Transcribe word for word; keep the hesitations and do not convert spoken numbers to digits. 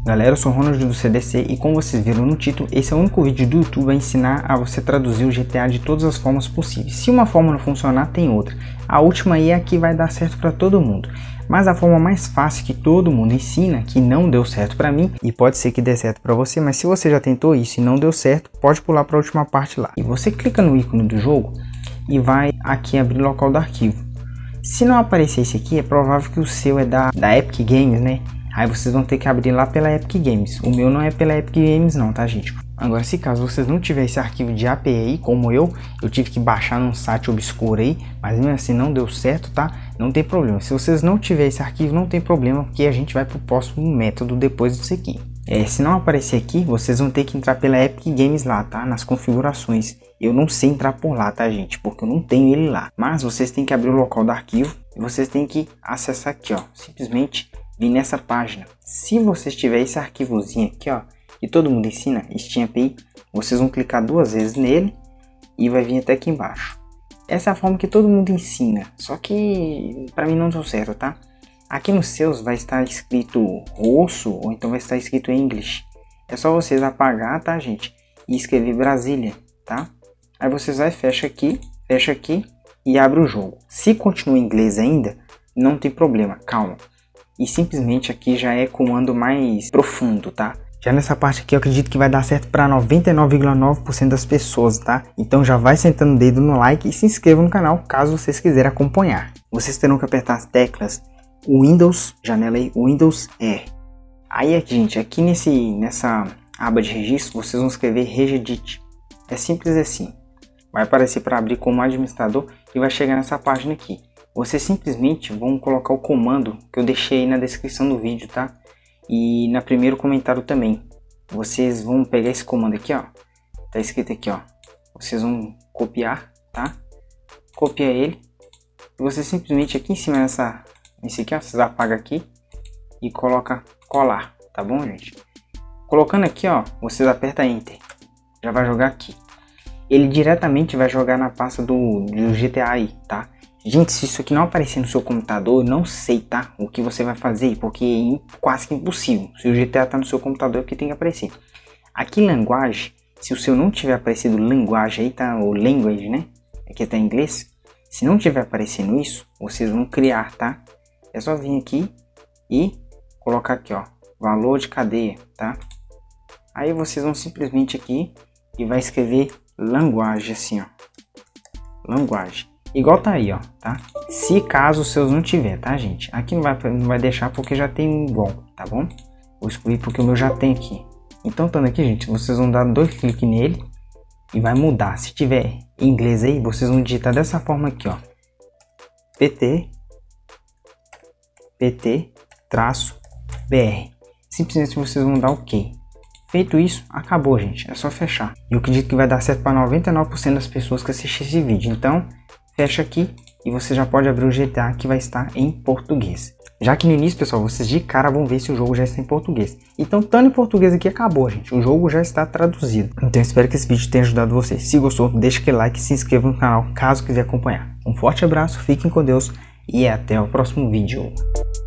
Galera, eu sou o Ronald do C D C e como vocês viram no título, esse é o único vídeo do YouTube a ensinar a você traduzir o G T A de todas as formas possíveis. Se uma forma não funcionar, tem outra. A última aí é a que vai dar certo para todo mundo. Mas a forma mais fácil que todo mundo ensina, que não deu certo para mim, e pode ser que dê certo para você, mas se você já tentou isso e não deu certo, pode pular para a última parte lá. E você clica no ícone do jogo e vai aqui abrir local do arquivo. Se não aparecer esse aqui, é provável que o seu é da, da Epic Games, né? Aí vocês vão ter que abrir lá pela Epic Games. O meu não é pela Epic Games não, tá, gente? Agora, se caso vocês não tiverem esse arquivo de A P I, como eu, eu tive que baixar num site obscuro aí, mas mesmo assim não deu certo, tá? Não tem problema. Se vocês não tiverem esse arquivo, não tem problema, porque a gente vai pro próximo método depois disso aqui. É, se não aparecer aqui, vocês vão ter que entrar pela Epic Games lá, tá? Nas configurações. Eu não sei entrar por lá, tá, gente? Porque eu não tenho ele lá. Mas vocês têm que abrir o local do arquivo e vocês têm que acessar aqui, ó. Simplesmente vir nessa página. Se vocês tiverem esse arquivozinho aqui, ó, que todo mundo ensina, Steam A P I, vocês vão clicar duas vezes nele e vai vir até aqui embaixo. Essa é a forma que todo mundo ensina, só que para mim não deu certo, tá? Aqui nos seus vai estar escrito russo ou então vai estar escrito English. É só vocês apagar, tá, gente? E escrever Brasília, tá? Aí vocês vai, fecha aqui, fecha aqui e abre o jogo. Se continua em inglês ainda, não tem problema, calma. E simplesmente aqui já é comando mais profundo, tá? Já nessa parte aqui eu acredito que vai dar certo para noventa e nove vírgula nove por cento das pessoas, tá? Então já vai sentando o dedo no like e se inscreva no canal caso vocês quiserem acompanhar. Vocês terão que apertar as teclas Windows, janela aí, Windows R. Aí, gente, aqui nesse, nessa aba de registro, vocês vão escrever Regedit. É simples assim. Vai aparecer para abrir como administrador e vai chegar nessa página aqui. Vocês simplesmente vão colocar o comando que eu deixei aí na descrição do vídeo, tá? E na primeiro comentário também. Vocês vão pegar esse comando aqui, ó. Tá escrito aqui, ó. Vocês vão copiar, tá? Copia ele. E você simplesmente aqui em cima dessa... Esse aqui, ó. Vocês apagam aqui. E coloca colar, tá bom, gente? Colocando aqui, ó. Vocês apertam Enter. Já vai jogar aqui. Ele diretamente vai jogar na pasta do, do G T A aí, tá? Gente, se isso aqui não aparecer no seu computador, eu não sei, tá? O que você vai fazer, porque é quase que impossível. Se o G T A tá no seu computador, é porque tem que aparecer. Aqui, linguagem, se o seu não tiver aparecido linguagem aí, tá? O language, né? Aqui tá em inglês. Se não tiver aparecendo isso, vocês vão criar, tá? É só vir aqui e colocar aqui, ó. Valor de cadeia, tá? Aí vocês vão simplesmente aqui e vai escrever linguagem, assim, ó. Linguagem. Igual tá aí, ó, tá? Se caso os seus não tiver, tá, gente? Aqui não vai, não vai deixar porque já tem um igual, tá bom? Vou excluir porque o meu já tem aqui. Então, estando aqui, gente, vocês vão dar dois cliques nele e vai mudar. Se tiver em inglês aí, vocês vão digitar dessa forma aqui, ó. pt, pt, traço, br. Simplesmente vocês vão dar OK. Feito isso, acabou, gente. É só fechar. Eu acredito que vai dar certo para noventa e nove por cento das pessoas que assistem esse vídeo. Então, fecha aqui e você já pode abrir o G T A que vai estar em português. Já que no início, pessoal, vocês de cara vão ver se o jogo já está em português. Então, estando em português aqui, acabou, gente. O jogo já está traduzido. Então, espero que esse vídeo tenha ajudado vocês. Se gostou, deixa aquele like e se inscreva no canal caso quiser acompanhar. Um forte abraço, fiquem com Deus e até o próximo vídeo.